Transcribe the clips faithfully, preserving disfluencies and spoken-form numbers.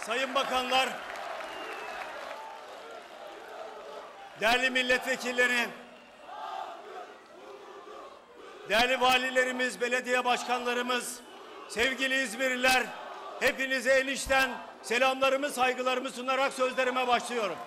sayın bakanlar, değerli milletvekilleri, değerli valilerimiz, belediye başkanlarımız, sevgili İzmirliler, hepinize en içten selamlarımı, saygılarımı sunarak sözlerime başlıyorum.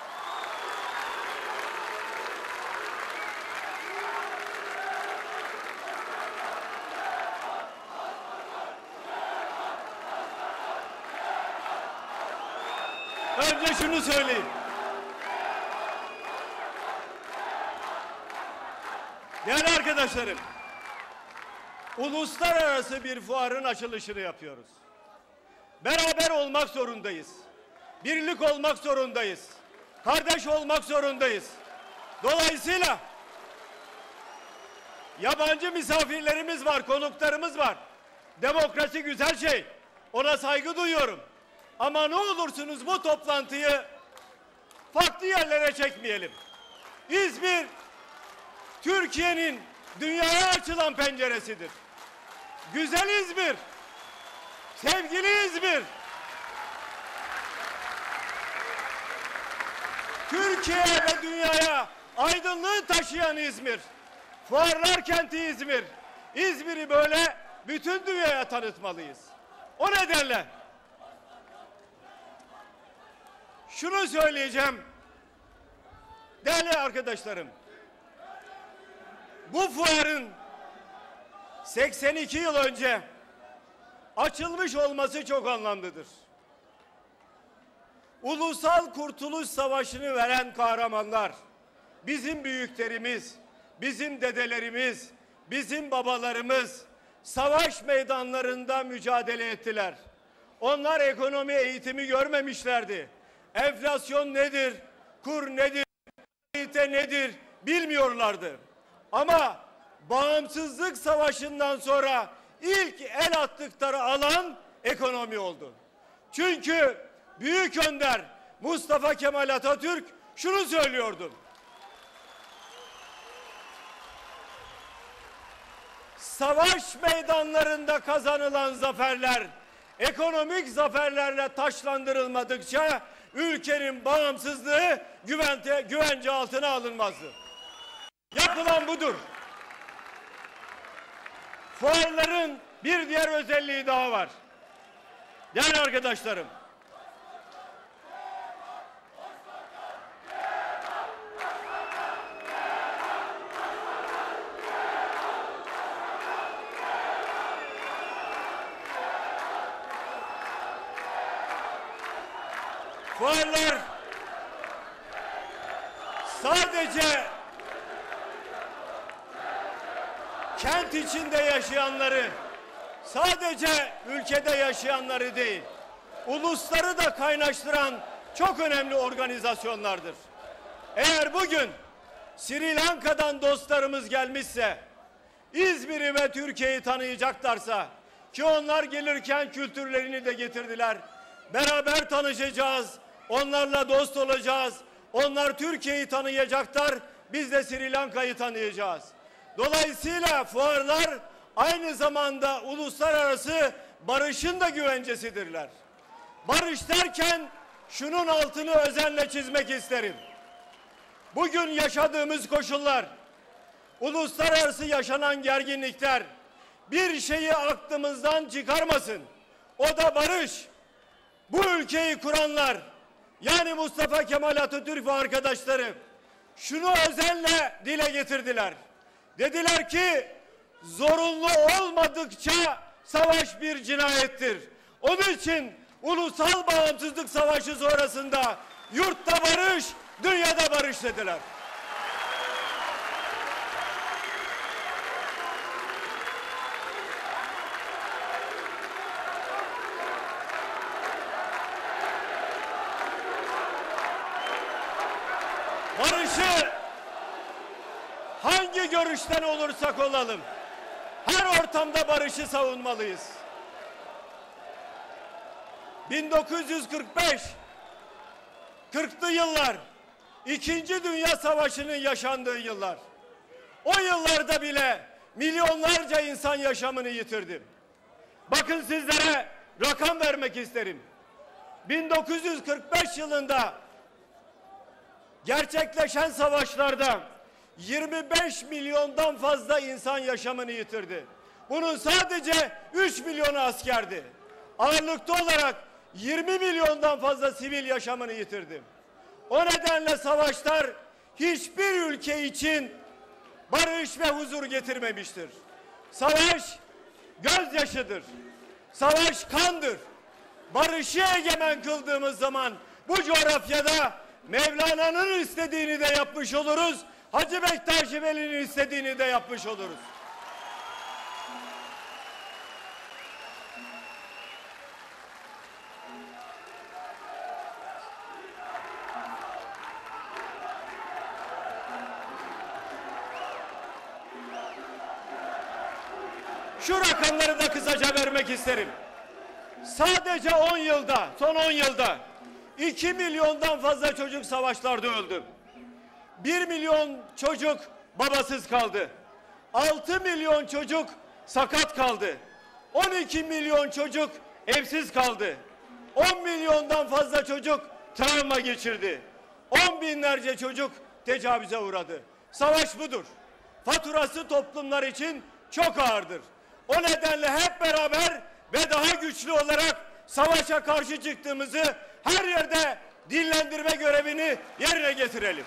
Önce şunu söyleyeyim. Değerli arkadaşlarım, uluslararası bir fuarın açılışını yapıyoruz. Beraber olmak zorundayız. Birlik olmak zorundayız. Kardeş olmak zorundayız. Dolayısıyla yabancı misafirlerimiz var, konuklarımız var. Demokrasi güzel şey. Ona saygı duyuyorum. Ama ne olursunuz bu toplantıyı farklı yerlere çekmeyelim. İzmir, Türkiye'nin dünyaya açılan penceresidir. Güzel İzmir, sevgili İzmir, Türkiye ve dünyaya aydınlığı taşıyan İzmir, fuarlar kenti İzmir. İzmir'i böyle bütün dünyaya tanıtmalıyız. O nedenle şunu söyleyeceğim, değerli arkadaşlarım. Bu fuarın seksen iki yıl önce açılmış olması çok anlamlıdır. Ulusal Kurtuluş Savaşı'nı veren kahramanlar, bizim büyüklerimiz, bizim dedelerimiz, bizim babalarımız savaş meydanlarında mücadele ettiler. Onlar ekonomi eğitimi görmemişlerdi. Enflasyon nedir, kur nedir, kalite nedir bilmiyorlardı. Ama bağımsızlık savaşından sonra ilk el attıkları alan ekonomi oldu. Çünkü Büyük Önder Mustafa Kemal Atatürk şunu söylüyordu. Savaş meydanlarında kazanılan zaferler ekonomik zaferlerle taçlandırılmadıkça ülkenin bağımsızlığı güvence, güvence altına alınmazdı. Yapılan budur. Fuarların bir diğer özelliği daha var. Değerli arkadaşlarım, fuarlar sadece kent içinde yaşayanları, sadece ülkede yaşayanları değil, ulusları da kaynaştıran çok önemli organizasyonlardır. Eğer bugün Sri Lanka'dan dostlarımız gelmişse, İzmir'i ve Türkiye'yi tanıyacaklarsa, ki onlar gelirken kültürlerini de getirdiler, beraber tanışacağız, onlarla dost olacağız, onlar Türkiye'yi tanıyacaklar, biz de Sri Lanka'yı tanıyacağız. Dolayısıyla fuarlar aynı zamanda uluslararası barışın da güvencesidirler. Barış derken şunun altını özenle çizmek isterim. Bugün yaşadığımız koşullar, uluslararası yaşanan gerginlikler bir şeyi aklımızdan çıkarmasın. O da barış. Bu ülkeyi kuranlar, yani Mustafa Kemal Atatürk ve arkadaşları şunu özenle dile getirdiler. Dediler ki zorunlu olmadıkça savaş bir cinayettir. Onun için ulusal bağımsızlık savaşı sonrasında yurtta barış, dünyada barış dediler. Barışı hangi görüşten olursak olalım, her ortamda barışı savunmalıyız. bin dokuz yüz kırk beş kırklı yıllar, İkinci Dünya Savaşı'nın yaşandığı yıllar. O yıllarda bile milyonlarca insan yaşamını yitirdi. Bakın sizlere rakam vermek isterim. bin dokuz yüz kırk beş yılında gerçekleşen savaşlarda yirmi beş milyondan fazla insan yaşamını yitirdi. Bunun sadece üç milyonu askerdi. Ağırlıklı olarak yirmi milyondan fazla sivil yaşamını yitirdi. O nedenle savaşlar hiçbir ülke için barış ve huzur getirmemiştir. Savaş gözyaşıdır. Savaş kandır. Barışı egemen kıldığımız zaman bu coğrafyada Mevlana'nın istediğini de yapmış oluruz. Hacı Bektaş Veli'nin istediğini de yapmış oluruz. Şu rakamları da kısaca vermek isterim. Sadece on yılda, son on yılda iki milyondan fazla çocuk savaşlarda öldü. bir milyon çocuk babasız kaldı. altı milyon çocuk sakat kaldı. on iki milyon çocuk evsiz kaldı. on milyondan fazla çocuk travma geçirdi. on binlerce çocuk tecavüze uğradı. Savaş budur. Faturası toplumlar için çok ağırdır. O nedenle hep beraber ve daha güçlü olarak savaşa karşı çıktığımızı her yerde dinlendirme görevini yerine getirelim.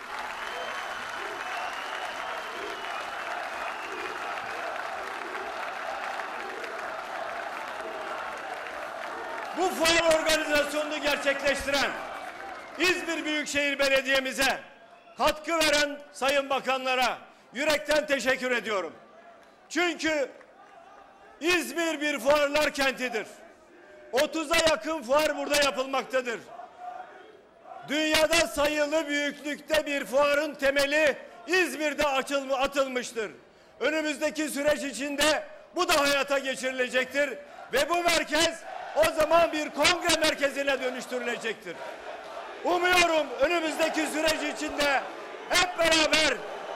Bu fuar organizasyonunu gerçekleştiren İzmir Büyükşehir Belediye'mize, katkı veren sayın bakanlara yürekten teşekkür ediyorum. Çünkü İzmir bir fuarlar kentidir. otuza yakın fuar burada yapılmaktadır. Dünyada sayılı büyüklükte bir fuarın temeli İzmir'de atılmıştır. Önümüzdeki süreç içinde bu da hayata geçirilecektir ve bu merkez o zaman bir kongre merkezine dönüştürülecektir. Umuyorum önümüzdeki süreç içinde hep beraber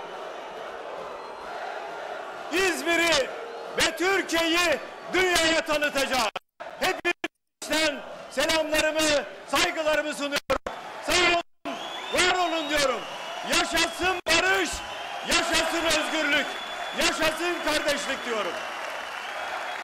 İzmir'i ve Türkiye'yi dünyaya tanıtacağız. Hepinizden selamlarımı, saygılarımı sunuyorum. Sağ olun, var olun diyorum. Yaşasın barış, yaşasın özgürlük, yaşasın kardeşlik diyorum.